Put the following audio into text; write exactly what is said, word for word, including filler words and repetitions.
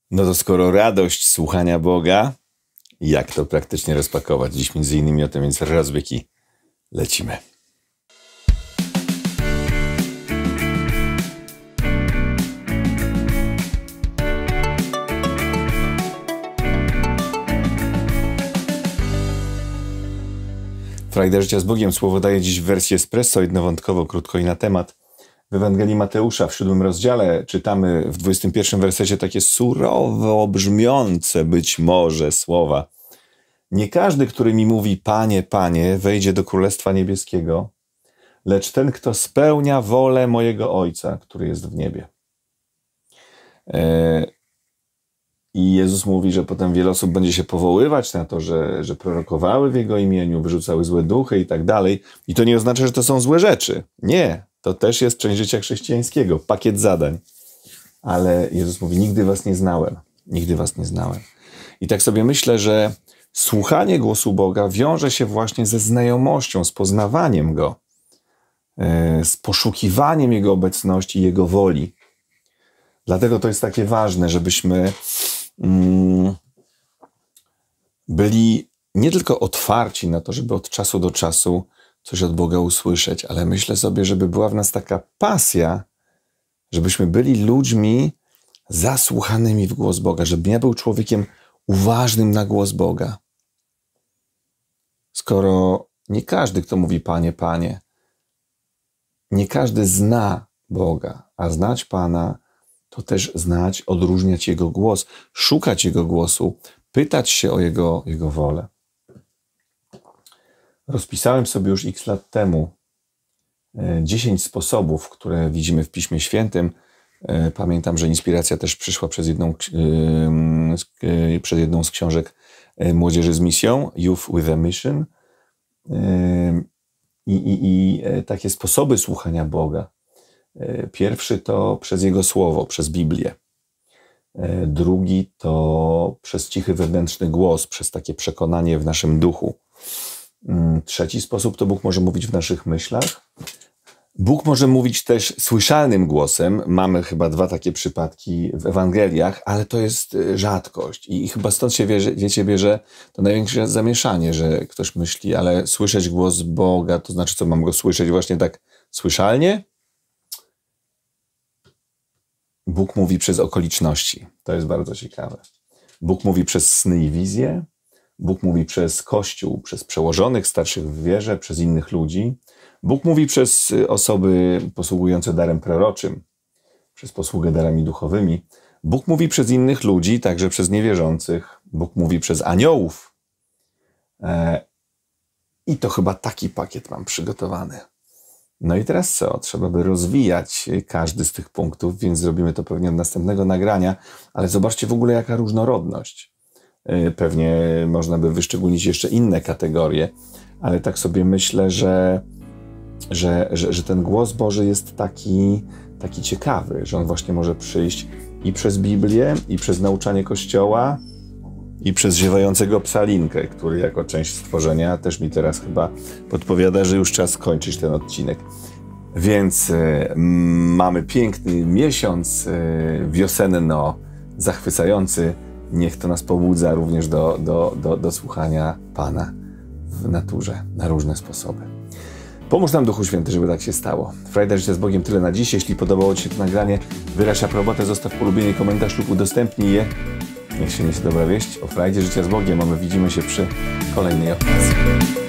No to skoro radość słuchania Boga, jak to praktycznie rozpakować? Dziś między innymi o tym, więc rozbyki lecimy. Frajda życia z Bogiem. Słowo daje dziś w wersji espresso, jednowątkowo, krótko i na temat. W Ewangelii Mateusza w siódmym rozdziale czytamy w dwudziestym pierwszym wersecie takie surowo brzmiące być może słowa. Nie każdy, który mi mówi Panie, Panie, wejdzie do Królestwa Niebieskiego, lecz ten, kto spełnia wolę mojego Ojca, który jest w niebie. E I Jezus mówi, że potem wiele osób będzie się powoływać na to, że, że prorokowały w Jego imieniu, wyrzucały złe duchy i tak dalej. I to nie oznacza, że to są złe rzeczy. Nie, to też jest część życia chrześcijańskiego, pakiet zadań. Ale Jezus mówi, nigdy was nie znałem, nigdy was nie znałem. I tak sobie myślę, że słuchanie głosu Boga wiąże się właśnie ze znajomością, z poznawaniem Go, z poszukiwaniem Jego obecności, Jego woli. Dlatego to jest takie ważne, żebyśmy mm, byli nie tylko otwarci na to, żeby od czasu do czasu coś od Boga usłyszeć, ale myślę sobie, żeby była w nas taka pasja, żebyśmy byli ludźmi zasłuchanymi w głos Boga, żeby ja był człowiekiem uważnym na głos Boga. Skoro nie każdy, kto mówi Panie, Panie, nie każdy zna Boga, a znać Pana to też znać, odróżniać Jego głos, szukać Jego głosu, pytać się o Jego, Jego wolę. Rozpisałem sobie już x lat temu dziesięć sposobów, które widzimy w Piśmie Świętym. Pamiętam, że inspiracja też przyszła przez jedną, przez jedną z książek Młodzieży z misją, Youth with a Mission. I, i, i takie sposoby słuchania Boga. Pierwszy to przez Jego Słowo, przez Biblię. Drugi to przez cichy wewnętrzny głos, przez takie przekonanie w naszym duchu. Trzeci sposób to Bóg może mówić w naszych myślach. Bóg może mówić też słyszalnym głosem. Mamy chyba dwa takie przypadki w Ewangeliach, ale to jest rzadkość. I chyba stąd się, wie, wiecie, bierze to największe zamieszanie, że ktoś myśli, ale słyszeć głos Boga, to znaczy co, mam Go słyszeć właśnie tak słyszalnie? Bóg mówi przez okoliczności. To jest bardzo ciekawe. Bóg mówi przez sny i wizje. Bóg mówi przez Kościół, przez przełożonych, starszych w wierze, przez innych ludzi. Bóg mówi przez osoby posługujące darem proroczym, przez posługę darami duchowymi. Bóg mówi przez innych ludzi, także przez niewierzących. Bóg mówi przez aniołów. I to chyba taki pakiet mam przygotowany. No i teraz co? Trzeba by rozwijać każdy z tych punktów, więc zrobimy to pewnie od następnego nagrania, ale zobaczcie w ogóle jaka różnorodność. Pewnie można by wyszczególnić jeszcze inne kategorie, ale tak sobie myślę, że, że, że, że ten głos Boży jest taki, taki ciekawy, że on właśnie może przyjść i przez Biblię, i przez nauczanie Kościoła, i przez ziewającego psalinkę, który jako część stworzenia też mi teraz chyba podpowiada, że już czas kończyć ten odcinek. Więc y, mamy piękny miesiąc y, wiosenno zachwycający. Niech to nas pobudza również do, do, do, do słuchania Pana w naturze na różne sposoby. Pomóż nam Duchu Święty, żeby tak się stało. Frajda życia z Bogiem tyle na dziś. Jeśli podobało Ci się to nagranie, wyraź aprobotę, zostaw polubienie, komentarz lub udostępnij je. Niech się niesie dobra wieść o frajdzie życia z Bogiem, a my widzimy się przy kolejnej okazji.